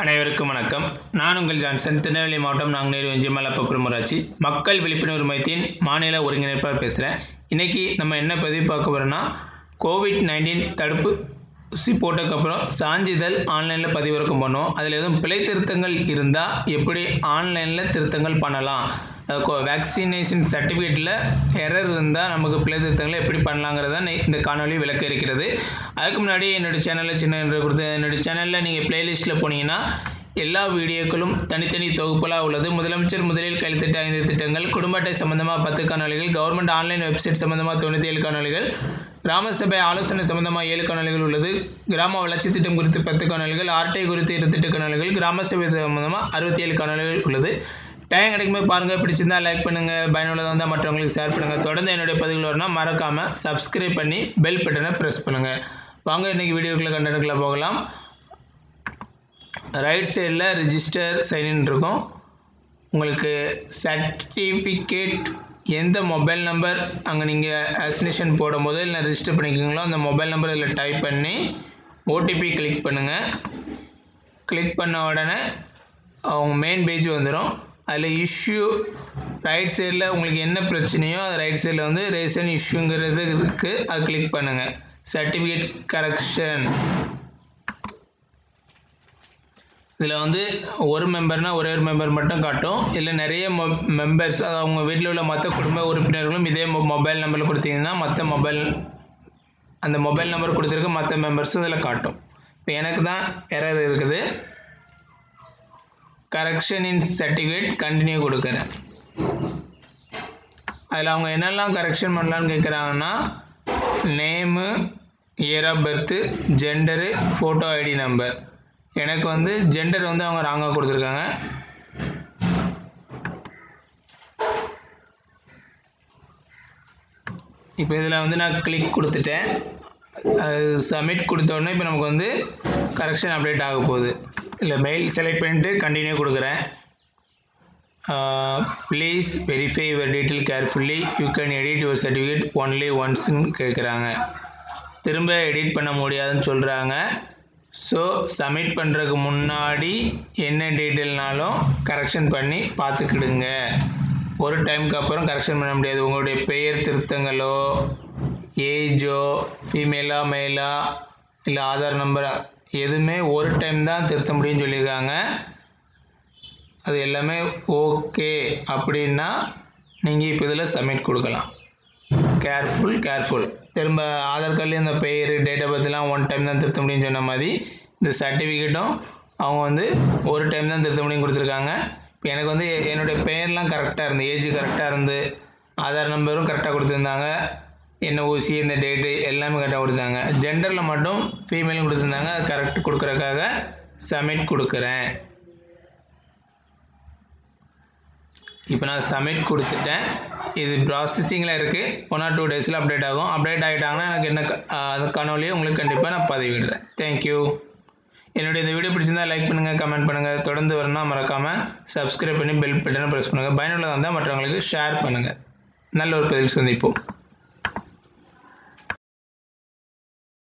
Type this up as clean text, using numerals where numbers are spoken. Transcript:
அனைவருக்கும் வணக்கம். நான் உங்கள் ஜான்சன். திருநெல்வேலி மாவட்டம் நாங்குநேரி ஒன்றியம் மலப்புரம் ஊராட்சி மக்கள் விழிப்புணர்வு மையத்தின் மாநில ஒருங்கிணைப்பாளர் பேசுகிறேன். இன்றைக்கி நம்ம என்ன பதிவு பார்க்க போகிறோன்னா, கோவிட்-19 தடுப்பூசி போட்டதுக்கப்புறம் சான்றிதழ் ஆன்லைனில் பதிவிறக்கம் பண்ணோம். அதில் எதுவும் பிழை திருத்தங்கள் இருந்தால் எப்படி ஆன்லைனில் திருத்தங்கள் பண்ணலாம், வேக்சினேஷன் சர்டிஃபிகேட்டில் எரர் இருந்தால் நமக்கு பிழை திருத்தங்களை எப்படி பண்ணலாங்கிறத இந்த காணொலி விளக்க இருக்கிறது. அதுக்கு முன்னாடி என்னோடய சேனலில் என்னோடய சேனலில் நீங்கள் பிளேலிஸ்ட்டில் போனீங்கன்னா எல்லா வீடியோக்களும் தனித்தனி தொகுப்புகளாக உள்ளது. முதலமைச்சர் முதலில் கையெழுத்திட்ட 5 திட்டங்கள், குடும்ப அட்டை சம்பந்தமாக 10 காணொலிகள், கவர்மெண்ட் ஆன்லைன் வெப்சைட் சம்பந்தமாக 97 காணொலிகள், கிராம சபை ஆலோசனை சம்பந்தமாக 7 காணொலிகள் உள்ளது, கிராம வளர்ச்சி திட்டம் குறித்து 10 காணொலிகள், ஆர்டை குறித்து 28 காணொலிகள், கிராம சபை சம்பந்தமாக 67 காணொலிகள் உள்ளது. டைம் கிடைக்கும்போது பாருங்கள். பிடிச்சிருந்தா லைக் பண்ணுங்கள், பயனுள்ளதாக இருந்தால் மற்றவங்களுக்கு ஷேர் பண்ணுங்கள். தொடர்ந்து என்னுடைய பதிவுகள் வரணும் மறக்காமல் சப்ஸ்கிரைப் பண்ணி பெல் பட்டனை ப்ரெஸ் பண்ணுங்கள். வாங்க இன்றைக்கி வீடியோக்குள்ளே கண்டென்ட்டுக்குள்ளே போகலாம். ரைட் சைடில் ரிஜிஸ்டர் சைன்இன் இருக்கும். உங்களுக்கு சர்டிஃபிகேட் எந்த மொபைல் நம்பர் அங்கே நீங்கள் வேக்சினேஷன் போடும்போது இல்லை ரிஜிஸ்டர் பண்ணிக்கிங்களோ அந்த மொபைல் நம்பர் இதில் டைப் பண்ணி ஓடிபி கிளிக் பண்ணுங்கள். கிளிக் பண்ண உடனே அவங்க மெயின் பேஜ் வந்துடும். அதில் இஷ்யூ ரைட் சைடில் உங்களுக்கு என்ன பிரச்சனையோ அது ரைட் சைடில் வந்து ரேஷன் இஷ்யூங்கிறது இருக்குது. அது கிளிக் பண்ணுங்கள். சர்டிஃபிகேட் கரெக்ஷன் இதில் வந்து ஒரு மெம்பர்னால் ஒரே ஒரு மெம்பர் மட்டும் காட்டும். இல்லை நிறைய மெம்பர்ஸ், அது அவங்க வீட்டில் உள்ள மற்ற குடும்ப உறுப்பினர்களும் இதே மொபைல் நம்பரில் கொடுத்தீங்கன்னா அந்த மொபைல் நம்பர் கொடுத்துருக்க மற்ற மெம்பர்ஸும் இதில் காட்டும். இப்போ எனக்கு தான் எரர் இருக்குது. கரெக்ஷன் இன் சர்டிஃபிகேட் கண்டினியூ கொடுக்குறேன். அதில் அவங்க என்னெல்லாம் கரெக்ஷன் பண்ணலான்னு கேட்குறாங்கன்னா, name, year of birth, gender, photo ID number. எனக்கு வந்து ஜெண்டர் வந்து அவங்க ராங்காக கொடுத்துருக்காங்க. இப்போ இதில் வந்து நான் கிளிக் கொடுத்துட்டேன். அது சப்மிட் கொடுத்தோடனே இப்போ நமக்கு வந்து கரெக்ஷன் அப்டேட் ஆக போகுது. இல்லை மெயில் செலக்ட் பண்ணிட்டு கண்டினியூ கொடுக்குறேன். Please verify your detail carefully, you can edit your certificate only ஒன்ஸ்ன்னு கேட்குறாங்க. திரும்ப எடிட் பண்ண முடியாதுன்னு சொல்கிறாங்க. ஸோ சப்மிட் பண்ணுறதுக்கு முன்னாடி என்ன டீட்டெயில்னாலும் கரெக்ஷன் பண்ணி பார்த்துக்கிடுங்க. ஒரு டைமுக்கு அப்புறம் கரெக்ஷன் பண்ண முடியாது. உங்களுடைய பெயர் திருத்தங்களோ, ஏஜோ, ஃபீமேலா மேலா, இல்லை ஆதார் நம்பரா, எதுவுமே ஒரு டைம் தான் திருத்த முடியும்னு சொல்லியிருக்காங்க. அது எல்லாமே ஓகே அப்படின்னா நீங்கள் இப்போ இதில் சப்மிட் கொடுக்கலாம். கேர்ஃபுல். திரும்ப ஆதார் கார்ட்லேயும் அந்த பெயர், டேட் ஆஃப் பர்த்லாம் ஒன் டைம் தான் திருத்த முடியும்னு சொன்ன மாதிரி இந்த சர்டிஃபிகேட்டும் அவங்க வந்து ஒரு டைம் தான் திருத்த முடியும் கொடுத்துருக்காங்க. இப்போ எனக்கு வந்து என்னுடைய பெயர்லாம் கரெக்டாக இருந்து, ஏஜ் கரெக்டாக இருந்து, ஆதார் நம்பரும் கரெக்டாக கொடுத்துருந்தாங்க, என்ன ஊசி, இந்த டேட்டு எல்லாமே கரெக்டாக கொடுத்தாங்க. ஜெண்டரில் மட்டும் ஃபீமேலும் கொடுத்துருந்தாங்க. அது கரெக்ட் கொடுக்குறதுக்காக சப்மிட் கொடுக்குறேன். இப்போ நான் சப்மிட் கொடுத்துட்டேன். இது ப்ராசஸிங்கில் இருக்குது. 1 or 2 டேஸில் அப்டேட் ஆகும். அப்டேட் ஆகிட்டாங்கன்னா எனக்கு என்ன அது காணொலியை உங்களுக்கு கண்டிப்பாக நான் பதிவிடுறேன். தேங்க்யூ. என்னுடைய இந்த வீடியோ பிடிச்சிருந்தால் லைக் பண்ணுங்கள், கமெண்ட் பண்ணுங்கள். தொடர்ந்து வரணும்னா மறக்காமல் சப்ஸ்கிரைப் பண்ணி பெல் பட்டனை ப்ரெஸ் பண்ணுங்கள். பயனுள்ளதாக இருந்தால் மற்றவங்களுக்கு ஷேர் பண்ணுங்கள். நல்ல ஒரு பதிவில் சந்திப்போம்.